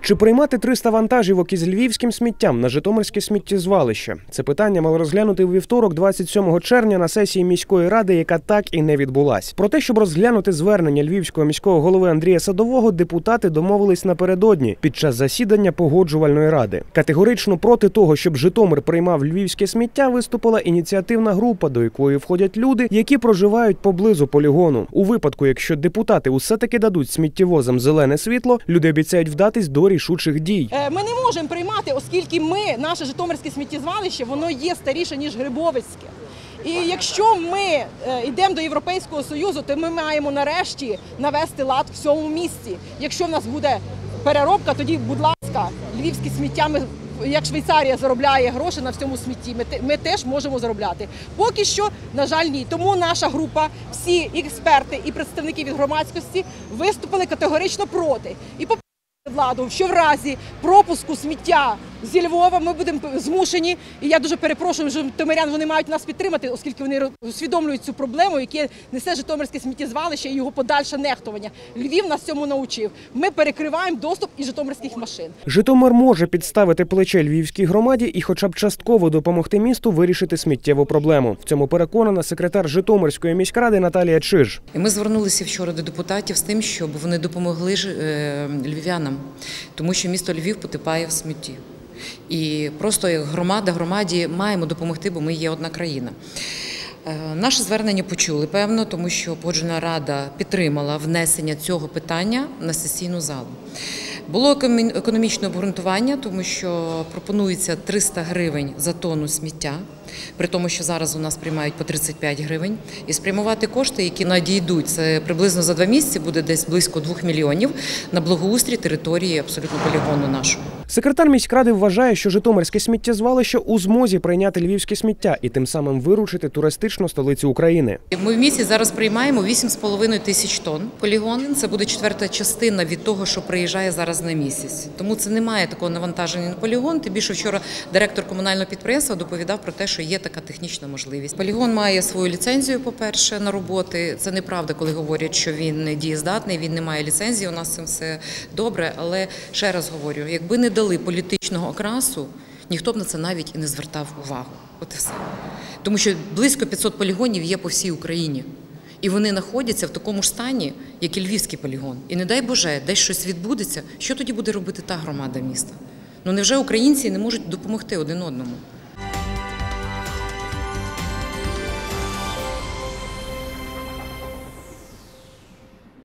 Чи приймати 300 вантажівок із львівським сміттям на житомирське сміттєзвалище? Це питання мали розглянути у вівторок, 27 червня, на сесії міської ради, яка так і не відбулась. Про те, щоб розглянути звернення львівського міського голови Андрія Садового, депутати домовились напередодні під час засідання погоджувальної ради. Категорично проти того, щоб Житомир приймав львівське сміття, виступила ініціативна група, до якої входять люди, які проживають поблизу полігону. У випадку, якщо депутати усе-таки дадуть сміттєвозам зелене світло, люди обіцяють вдатись до рішучих дій. Ми не можемо приймати, оскільки наше житомирське сміттєзвалище, воно є старіше, ніж Грибовицьке. І якщо ми йдемо до Європейського Союзу, то ми маємо нарешті навести лад в цьому місці. Якщо в нас буде переробка, тоді, будь ласка, львівське сміття, як Швейцарія заробляє гроші на всьому смітті, ми теж можемо заробляти. Поки що, на жаль, ні. Тому наша група, всі експерти і представники від громадськості виступили категорично проти. І владу, що в разі пропуску сміття зі Львова ми будемо змушені, і я дуже перепрошую, житомирян, вони мають нас підтримати, оскільки вони усвідомлюють цю проблему, яку несе житомирське сміттєзвалище і його подальше нехтування. Львів нас цьому навчив. Ми перекриваємо доступ і житомирських машин. Житомир може підставити плече львівській громаді і хоча б частково допомогти місту вирішити сміттєву проблему. В цьому переконана секретар Житомирської міськради Наталія Чиж. Ми звернулися вчора до депутатів з тим, щоб вони допомогли львів'янам, тому що місто Львів потопає в смітті. І просто як громаді маємо допомогти, бо ми є одна країна. Наше звернення почули, певно, тому що Погоджувальна рада підтримала внесення цього питання на сесійну залу. Було економічне обґрунтування, тому що пропонується 300 гривень за тонну сміття, при тому, що зараз у нас приймають по 35 гривень. І спрямувати кошти, які надійдуть, це приблизно за 2 місяці, буде десь близько 2 мільйонів на благоустрій території абсолютно полігону нашого. Секретар міськради вважає, що житомирське сміттєзвалище у змозі прийняти львівське сміття і тим самим виручити туристичну столицю України. Ми в місяць зараз приймаємо 8,5 тисяч тонн полігон. Це буде 4-та частина від того, що приїжджає зараз на місяць. Тому це немає такого навантаження на полігон. Тим більше вчора директор комунального підприємства доповідав про те, що є така технічна можливість. Полігон має свою ліцензію, по-перше, на роботи. Це неправда, коли говорять, що він не дієздатний, він не має ліцензії, у нас з цим все добре. Але ще раз говорю, якби не дали політичного окрасу, ніхто б на це навіть і не звертав увагу. От і все. Тому що близько 500 полігонів є по всій Україні. І вони знаходяться в такому ж стані, як і львівський полігон. І не дай Боже, десь щось відбудеться, що тоді буде робити та громада міста? Ну невже українці не можуть допомогти один одному?